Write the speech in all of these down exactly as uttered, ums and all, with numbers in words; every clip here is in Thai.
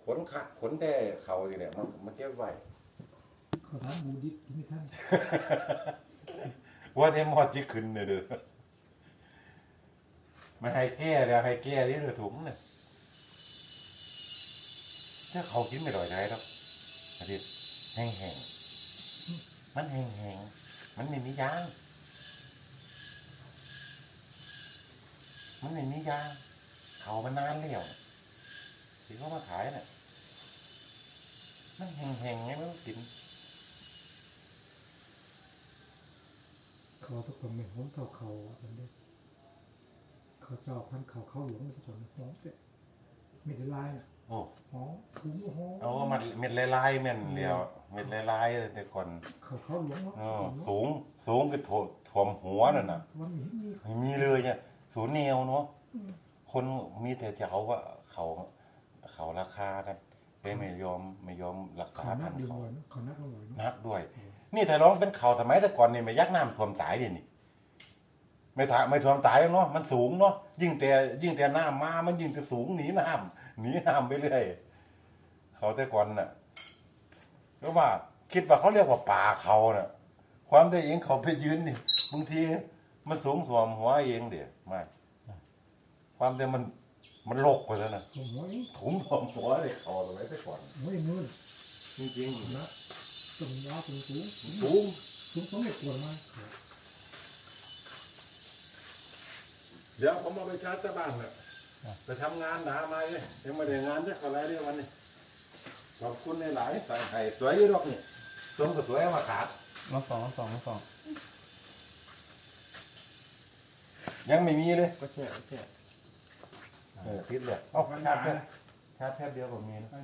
ขนขาขนแต่เขาสิเนี่ยมันมันเก็บไว้เขาทำหมูดิบกินไม่ทันว่าเทมอดที่ขึ้นเนี่ยเด้อไม่ให้แก้แล้วให้แก้ที่เดือถุงเนี่ยถ้าเขากินไม่ลอยได้หรอกอาทิตย์แห้งแห้งมันแห้งแห้งมันไม่มียางมันไม่มียางเขามันนานแล้วที่เขามาขายเนี่ยมันแห้งแห้งไงไม่ต้องกินเขาทุกคนไม่ห้องเขาเขาอันเด็กเขาเจ้าพันเขาเข้าหลวงสักคนห้องเด็กไม่ได้ลายนะโอ้ห้องสูงห้องโอ้มันเม็ดลายๆแม่นเดียวเม็ดลายๆแต่ก่อนเขาเข้าหลวงเนาะสูงสูงคือถ่วมหัวนั่นน่ะมันมีไม่มีเลยเนี่ยศูนย์แนวเนาะคนมีแต่จะเขาว่าเขาเขาราคากันเลยไม่ยอมไม่ยอมรักษาพันธุ์เขาเขานักด้วยนักด้วยนี่แต่ร้องเป็นเขาสมัยแต่ก่อนนี่ไม่ยักน้ำท่วมตายดินี่ไม่ถ่าไม่ท่วมตายเนาะมันสูงเนาะยิ่งแต่ยิ่งแต่น้ำมามันยิ่งจะสูงหนีน้ำหนีน้ำไปเรื่อยเขาแต่ก่อนน่ะก็ว่าคิดว่าเขาเรียกว่าป่าเขาน่ะความได้เองเขาไปยืนนี่บางทีมันสูงท่วมหัวเองเดี๋ยวไม่ความแต่มันมันโลกกว่าแล้วนะถุงท่วมหัวเลยเขาสมัยแต่ก่อนโอ้ยมือจริงๆนะตรงยาวตรงสูงสูงสูงต้องไม่ปวดมากเดี๋ยวผมมาไปชาร์จบ้านเนี่ยไปทำงานหนามาเลยยังไม่ได้งานจะอะไรเรื่องวันนี้ขอบคุณในหลายใส่ไข่สวยยี่ดอกนี่สมกับสวยมาขาดมาสองมาสองมาสองยังไม่มีเลยก็แช่ก็แช่เออพิษเลยเอาชาร์จแค่ชาร์จแค่เดียวผมมีนะ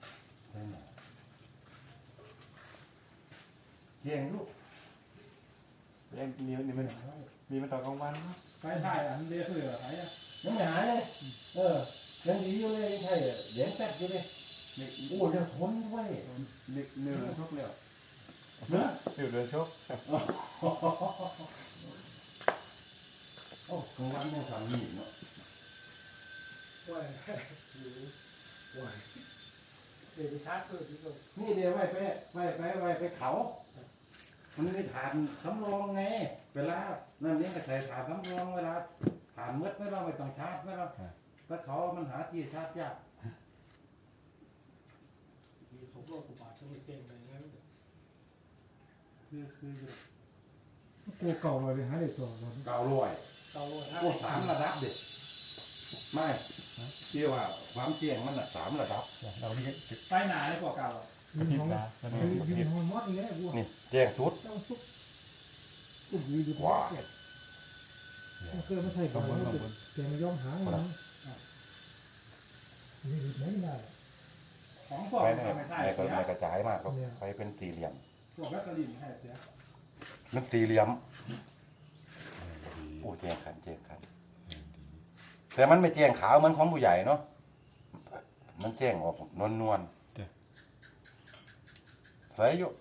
เจียงลูกยังมีมีมันมีมันต่อกลางวันเนาะไปถ่ายอันเดียวคืออะไรอ่ะยังไม่หายเลยเออยังดีอยู่เลยใช่เดี๋ยวแป๊บอยู่เลยโอ้ยังทนไว้เนื้อเนื้อชกแล้วเนื้อเนื้อเดือดชกโอ้กลางวันยังสั่งหนีเนาะว้ายว้ายเดี๋ยวไปชาร์จเพิ่มทีก่อนนี่เดี๋ยวไว้ไปไว้ไปไว้ไปเขามันไม่ผ่านสำรองไงเวลานั่นนี่ก็ใส่ผ่านสำรองเวลาผ่านมืดไม่เราไม่ต้องชาร์จไม่เราถ้าเขามันหาที่ชาร์จยากมีสมรสกุบาทก็ไม่เก่งอะไรงั้นคือคือกูเก่าเลยฮะเด็กตัวเก่าลอยเก่าลอยกูสามระดับเด็กไม่ที่ว่าความเจียงมันอ่ะสามระดับเราไม่ไปหนาเลยกว่าเก่ามีห้องมีห้องมอดอย่างเงี้ยกูนี่แจ้งสุดว้าเกิดไม่ใช่ก่อนเกมย่อมหาเงินนี่ไม่ได้ของฟอกไม่ไม่ไม่ไม่กระจายมากครับไฟเป็นสี่เหลี่ยมพวกแบตเตอรี่ให้เสียมันสี่เหลี่ยมโอ้แจ้งขันแจ้งขันแต่มันไม่แจ้งขาวเหมือนของผู้ใหญ่เนาะมันแจ้งออกนวลนวลสวยอยู่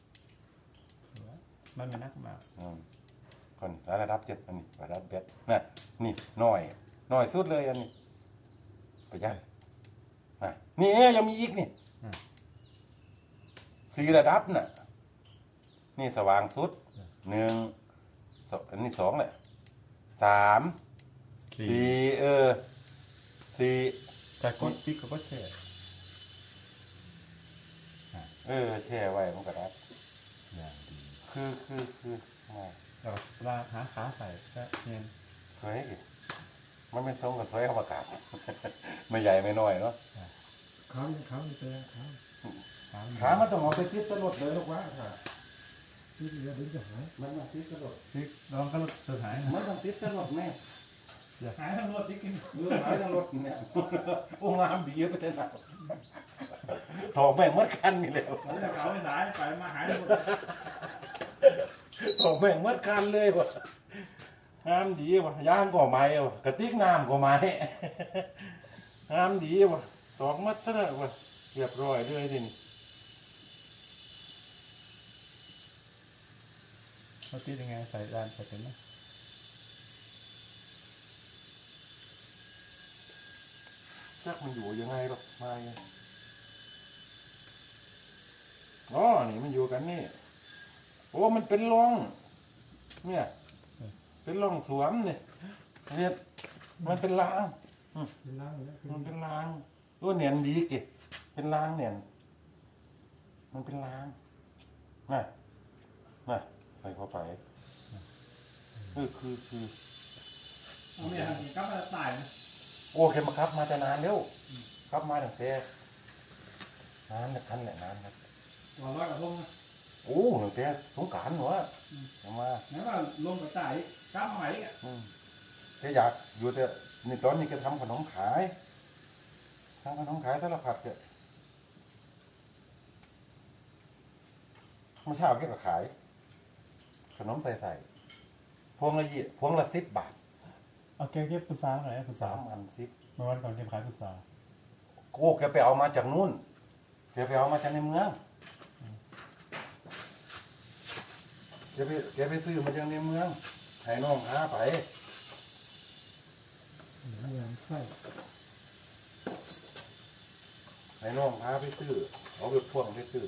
มันไม่นักมากก่อนระดับเจ็ดอันนี้ระดับเบ็ดน่ะนี่น้อยน้อยสุดเลยอันนี้ไปยันนี่ยังมีอีกนี่สี่ระดับน่ะนี่สว่างสุดหนึ่งอันนี้สองแหละสามสี่เออสี่แต่กดปิ๊กก็แช่เออแช่ไว้มันก็ได้คือคือคือเราเวลาหาขาใส่ก็เนียนเฮ้ยมันไม่ทรงกับสวยอวกาศไม่ใหญ่ไม่น้อยเนาะขาขาไม่เต็มขาขามันต้องเอาไปติดตลอดเลยลูกว่าค่ะติดเดี๋ยวจะหายมันต้องติดตลอดติดลองก็จะหายมันต้องติดตลอดแม่หายทั้งรถที่กินหายทั้งรถเนี่ยโอ้งามดีไปเลยนะถอดแม่งมัดคันนี่เลยเขาไม่หายไปมาหายหมดถอดแม่งมัดคันเลยว่ะงามดีว่ะย่างก่อไม้ว่ะกระติกน้ำก่อไม้งามดีว่ะตอกมัดซะเลยว่ะเรียบร้อยเลยทีนี้เขาติดยังไงใส่ด้านใส่เป็นไหมจักมันอยู่ยังไงหรอกมาไงนี่มันอยู่กันนี่โอ้มันเป็นร่องเนี่ยเป็นร่องสวมเนี่ยเนี่ยมันเป็นรางเป็นล่างเลยมันเป็นรางตัวเนียนดีกิเป็นรางเนียนมันเป็นรางน่ะน่ะใส่เข้าไปเออคือคือเอาไม่ทันก็มาตายนะโอ้เข็มมาครับมาแต่นานแล้วครับมาตั้งแต่นานนะคันแหละนานครับหัวร้อยกับลงนะโอ้ตั้งแต่สงกรานต์หัวมางั้นว่าลงกับตายก้าวใหม่อ่ะอืมแกอยากอยู่แต่ในตอนนี้แกทำขนมขายทำขนมขายสารพัดแกเมื่อเช้าแกก็ขาย ขนมใส่ใส่พวงละยี่พวงละสิบบาทเอาเก็บเก็บพุทราหน่อยพุทราสามอันสิบเมื่อวันก่อนเก็บขายพุทราโอ้แกไปเอามาจากนู่นแกไปเอามาจากในเมืองแกไปแกไปซื้อมาจากในเมืองให้น้องพาไปเมืองไส้ให้น้องพาไปซื้อเอาไปพ่วงไปซื้อ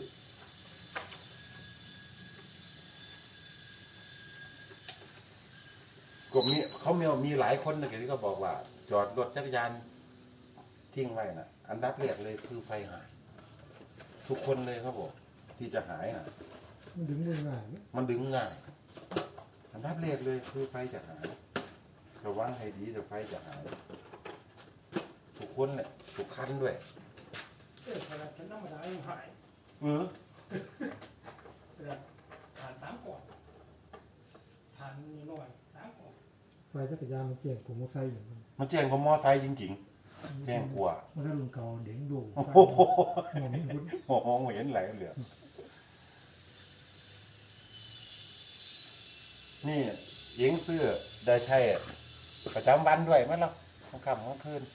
ก็มีเขามีมีหลายคนนะแกที่ก็บอกว่า จอดรถจักรยานทิ้งไว้นะอันดับแรกเลยคือไฟหาย ทุกคนเลยเขาบอกที่จะหายนะมันดึงมือง่ายเนี่ยมันดึงง่ายอันดับแรกเลยคือไฟจะหายระวังให้ดีเดี๋ยวไฟจะหายทุกคนแหละทุกคันด้วยเออขนาดฉันธรรมดายังหายเออแต่ผ่านสามก่อนผ่านนิดหน่อยสามก่อนไฟจักรยานมันเจ๋งผมก็ใส่อย่างนั้นมันแจ้งกับมอไซค์จริงๆ แจ้งกลัวมันได้ลุงเก่าเด้งดูโอ้โหมองไม่เห็นมองไม่เห็นไหลเหลือนี่ยิงเสื้อได้ใช่ประจำวันด้วยมั้ยล่ะกลางค่ำกลางคืน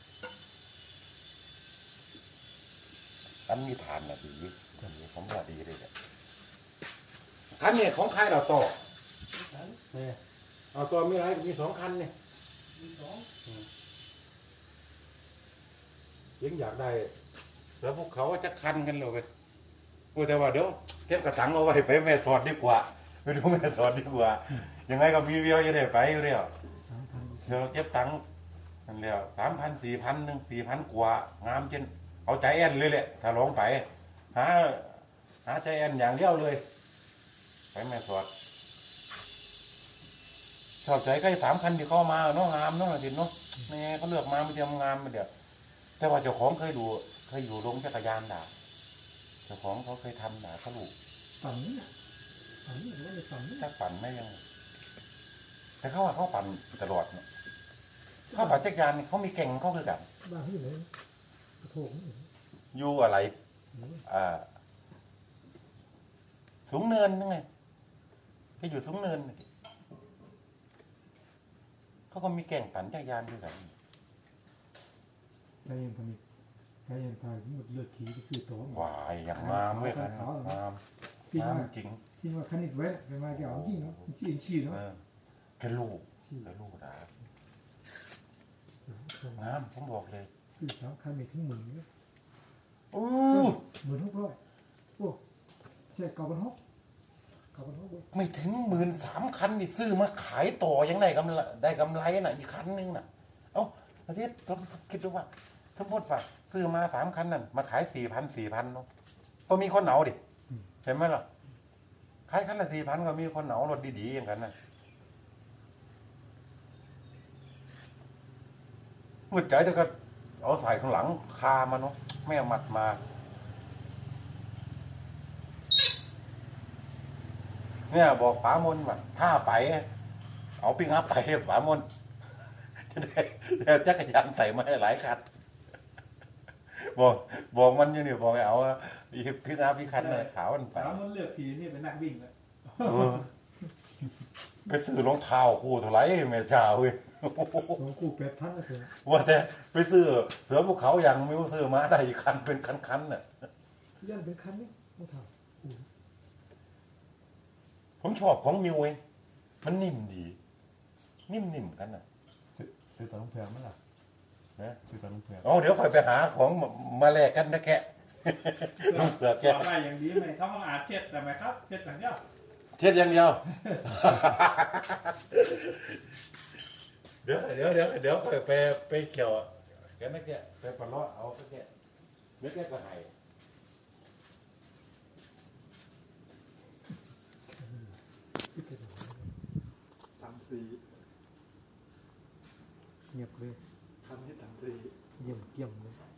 อันมีฐานนะดีดีผมว่าดีเลยเนี่ยคันนี้ของใครเราต่อฉันเนี่ยเอาตัวมีอะไรมีสองคันเนี่ยมีสองยังอยากได้ แล้วพวกเขาจะคันกันเลยไปกูแต่ว่าเดี๋ยวเก็บกระถังเอาไว้ไปแม่สอดดีกว่าไปดูแม่สอดดีกว่ายังไงก็มีเวียวจะได้ไปอยู่แล้วสามพันเดี๋ยวเก็บตังค์นั่นแล้วสามพันสี่พันหนึ่งสี่พันกว่างามจนเอาใจแอนเลยแหละถ้าลงไปหาหาใจแอนอย่างเดียวเลยไปแม่สอดชอบใจก็สามคันที่เข้ามาเนาะงามเนาะทินเนาะนี่เขาเลือกมาไม่เทียมงามมาเดี๋ยวแต่ว่าเจ้าของเคยดูเคยอยู่ลงจักรยานด่าเจ้าของเขาเคยทำด่าเขาลูกปั่นเนี่ยปั่นเนี่ยหรือว่าไม่ปั่นเนี่ยถ้าปั่นไม่ยังแต่เขาว่าเขาปั่นตลอดเนาะเขาปั่นจักรยานนี่เขามีเก่งเขาคือกันบ้านที่ไหนกระโถงนี่อยู่อะไรโอ้ยอ่า สูงเนินนั่นไงเขาอยู่สูงเนินนี่เขาก็มีแก่งปั่นจักรยานด้วยกันใจเย็นทำอีกใจเย็นพาหมดเลือดขี่ไปซื้อตัวหมดวายอย่างงามเลยครับงามที่งามว่าจริงที่ว่าคันนี้สวยเป็นมาแกเอาจริงเนาะมันชี้ชี้เอเนาะอแค่ลูกชี้แค่ลูกนะสามคันงามผมบอกเลยซื้อสามคันไม่ถึงหมื่นเลยโอ้หมื่นหกร้อยโอ้ใช่เก้าพันหกเก้าพันหกเว้ยไม่ถึงหมื่นสามคันนี่ซื้อมาขายต่อยังได้กำไรได้กำไรน่ะอีกคันนึงน่ะ เอ้าอาทิตย์เราคิดดูว่าสมมติว่าซื้อมาสามคันนั่นมาขายสี่พันสี่พันเนาะก็มีคนเหนาดิเห็นไหมล่ะขายคันละสี่พันก็มีคนเหนารถดีๆอย่างนั้นน่ะมืดใจแต่ก็เอาใส่ข้างหลังคามาเนาะไม่เอามัดมา เนี่ยบอกป๋ามนว่าถ้าไป เอาปิ้งอัพไปป๋ามนจะได้ได้จักรยานใส่มาให้หลายคันบอกบอกมันอยังนี่บอกให้เอาอีปิ้งอัพอีกคันน่ะขาวมันไปถามมันเลือกทีนี่เป็นนักวิ่งเลยเออไปซื้อรองเท้าคู่เท่าไหร่แม่จ้าเว้ยสองคู่แปดพันนะเถอะว่าแต่ไปซื้อเสือภูเขาอย่างไม่รู้ซื้อมาได้อีกคันเป็นคันๆน่ะยันเป็นคันนี่โอ้ถ่าผมชอบของมิวเองมันนิ่มดี นิ่มๆกันน่ะซื้อตอนลุงเผือกมั้งล่ะนะซื้อตอนลุงเผือกเอาเดี๋ยวค่อยไปหาของมามาแลกกันนะแกะน้ำเปลือกแกต่อไปอย่างดีไหมเขาอาจเช็ดแต่ไหมครับเช็ดอย่างเดียวเช็ดอย่างเดียว เดี๋ยวเดี๋ยวเดี๋ยวเดี๋ยวไปไปเขี่ยวแกไม่แกไปปลาล้อเอาไปแกเดี๋ยวแกก็หายทำสีเงียบเลยทำให้ทำสีเยี่ยมเยี่ยมเลย